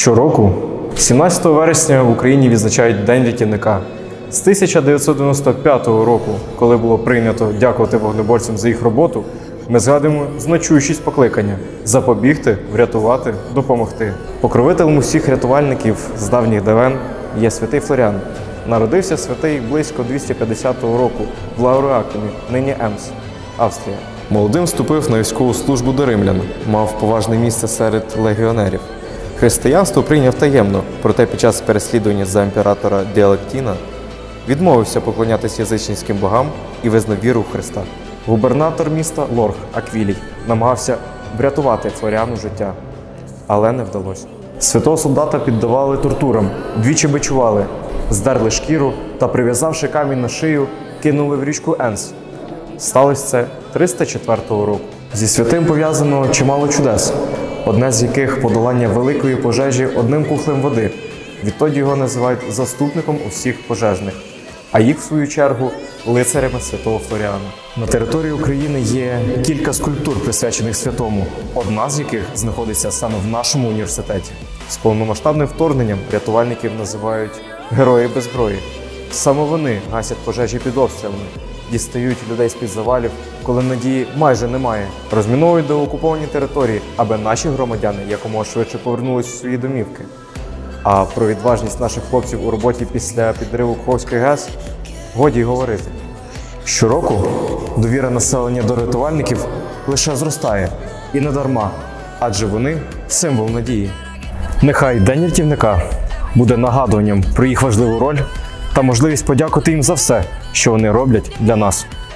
Щороку, 17 вересня в Україні відзначають День рятівника. З 1995 року, коли було прийнято дякувати вогнеборцям за їх роботу, ми згадуємо значущість покликання – запобігти, врятувати, допомогти. Покровителем усіх рятувальників з давніх давен є святий Флоріан. Народився святий близько 250 року в Лауреакумі, нині Емс, Австрія. Молодим вступив на військову службу до римлян, мав поважне місце серед легіонерів. Християнство прийняв таємно, проте під час переслідування за імператора Діалектіна відмовився поклонятися язичницьким богам і визнав віру в Христа. Губернатор міста Лорх Аквілій намагався врятувати Флоріану життя, але не вдалося. Святого солдата піддавали тортурам, двічі бичували, здерли шкіру та, прив'язавши камінь на шию, кинули в річку Енс. Сталося це 304 року. Зі святим пов'язано чимало чудес, одне з яких – подолання великої пожежі одним кухлем води. Відтоді його називають заступником усіх пожежних, а їх, в свою чергу, лицарями святого Флоріана. На території України є кілька скульптур, присвячених святому, одна з яких знаходиться саме в нашому університеті. З повномасштабним вторгненням рятувальників називають «герої без зброї». Саме вони гасять пожежі під обстрілами, дістають людей з-під завалів, коли надії майже немає, розміновують деокуповані території, аби наші громадяни якомога швидше повернулись у свої домівки. А про відважність наших хлопців у роботі після підриву Каховської ГЕС годі й говорити. Щороку довіра населення до рятувальників лише зростає. І не дарма, адже вони – символ надії. Нехай День рятівника буде нагадуванням про їх важливу роль та можливість подякувати їм за все, що вони роблять для нас.